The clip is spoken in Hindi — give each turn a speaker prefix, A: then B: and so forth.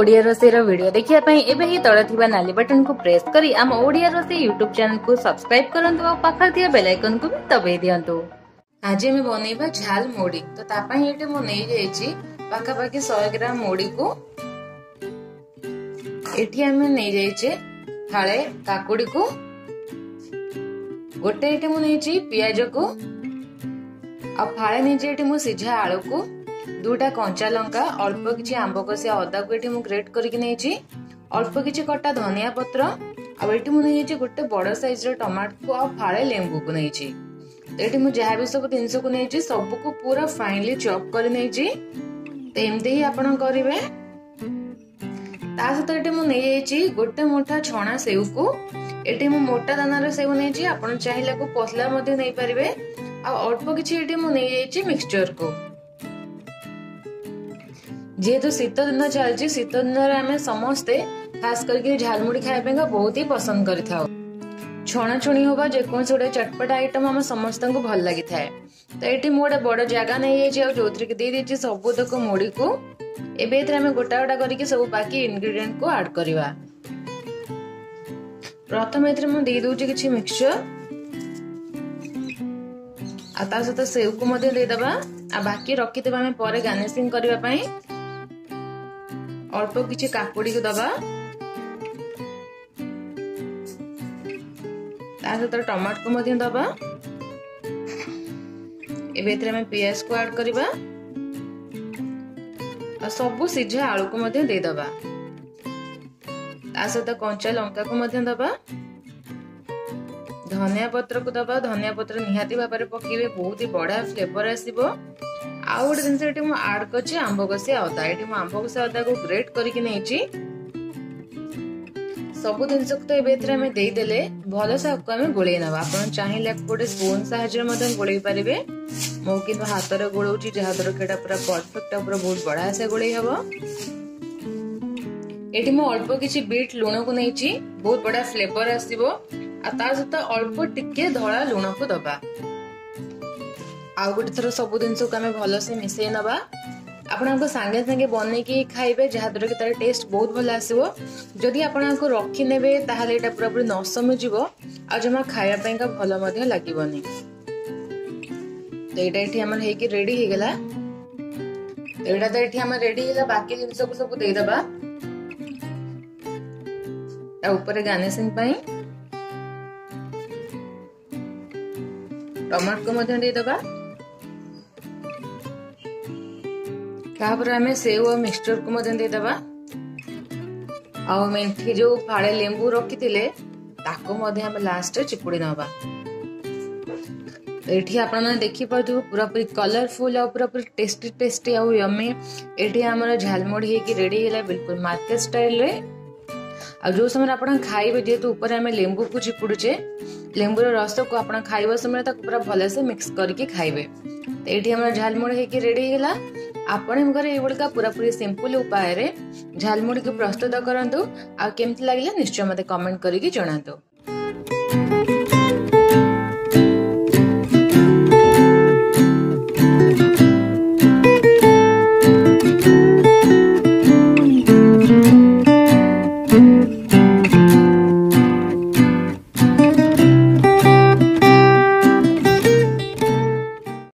A: ओडिया रोषेई वीडियो देखिया एबे ही तळे थिबा नाली बटन को प्रेस करी आम ओडिया रोषेई यूट्यूब चैनल को सब्सक्राइब करंतु और पाखर थिया बेल आइकन को भी दबाई दियंतु। आज हम बनेबा झाल मोड़ी। तो तापाई एटे मो नै जाईची पाखा पाखी 100 ग्राम मोड़ी को। एठी हम नै जाईचे फाळे काकुडी को, गोटे एटे मो नैची पियाज को, आ फाळे नैची एठी मो सिझा आलू को, दुटा कंचा लंका, अल्प किछि आंब कसिया अदा को एठी मु ग्रेट करके नैची, अल्प किछि कटा धनिया पत्र, आ एठी मु नैची गोटे बड़ साइज रो टमाटो को आ फाळे लेंबू को नैची। तो एठी मु जहा भी सब जिंस को नैची सब को पूरा फाइनली चॉप कर नैची। तो एमते ही आपण करिवे। ता सहित एठी मु नै जाईची गोटे मोटा छणा सेव को। एठी मु मोटा दानार सेव नैची, आपण चाहिला को पतला मध्ये नै परिवे। आ अल्प किछि एठी मु नै जाईची मिक्सचर को। जेहेतु शीत दिन चलती, शीत दिन आम समस्ते खास करके झालमुड़ी खाइबा का बहुत ही पसंद करि थाउ। छणा छुणी होबा जेकोसी गोटे चटपटा आइटम हम समस्त को भल लगी थाए। तो एठी मु गोटे बड़ जगह नै जाईची आ जोथरे के दे देची सब तक मुड़ी को। एबे एथरे हम गोटा गोटा करके सब बाकी इंग्रेडिएंट को ऐड करबा। प्रथम एथरे मु दे दोची किछि मिक्सचर आ ता सहित सेव को मध्ये दे दबा। आ बाकी रखि देबा हम परे गार्निशिंग करबा पई। अल्प किछि काकुडी को दबा, ता सहित टमाटो को मध्ये दबा। एबे एथरे हम पियाज को ऐड करबा आ सब सिझा आलू को मध्ये दे दबा। ता सहित कंचा लंका को मध्ये दबा, धनिया पत्र को दबा। धनिया पत्र निहाती भाबरे पकेबे, बहुत ही बढ़िया फ्लेवर आसीबो। आउ गोटे जिनस एठी मु ऐड करछि आंब कसिया अदा। एठी मु आंब कसिया अदा को ग्रेट करके नैछि। सब जिनस को तो एबे एथरे हम देई देले भलो से आपको हम गोळेई नबा। आपण चाहिले गोटे स्पून सहाय्य मध्ये गोळेई परिबे। मो किंतु हाथ रे गोळौछि जहा दर केटा पूरा परफेक्ट पूरा बहुत बढ़िया से गोळेई हबो। एठी मु अल्प किछि बीट लूण को नैछि, बहुत बढ़िया फ्लेवर आसीबो। आ ता सहित अल्प टिके धळा लूण को दबा। आउ गोटे थर सब जिनस को आम भल से मिसई नबा। आपन सांगे सांगे बनै कि खाइबे जहा द्वारा कि तार टेस्ट बहुत भल आसीबो। जदि आपन को रखि नेबे ताहाले एटा पूरा पूरी नसम जिवो आ जमा खाया पई का भल मध्ये लागिबोनी। तो एटा एठी हमर हे कि रेडी हे गेला। तो एटा त एठी हमर रेडी हेला। बाकी जिनस को सब देई दबा। आ ऊपर गार्निशिंग पई टमाटो को मध्ये देई दबा। हमें सेव और मिक्सचर को मदन दे दबा। आ मेंथी जो फाळे लेंबू रखी थिले ताको मध्ये हम लास्ट चिपुड़ी नबा। एठी आपण माने देखि पाथु पूरा पूरी कलरफुल और पूरा पूरी टेस्टी टेस्टी और यम्मी एठी हमर झालमुड़ी हे कि रेडी हेला बिल्कुल मार्केट स्टाइल रे। आ जो समय आपण खाइबे जेतु ऊपर हमें लेंबू को चिपुडुचे, लेंबू रो रस को आपण खाइबो समय तक पूरा भले से मिक्स करके खाइबे। तो एठी हमर झालमुड़ी हे कि रेडी हेला। आपण घरे एबळका पूरा पूरी सिंपल उपाय रे झालमुड़ी को प्रस्तुत करंतु। आ केमति लागिला निश्चय मते कमेंट करिके जणांतु।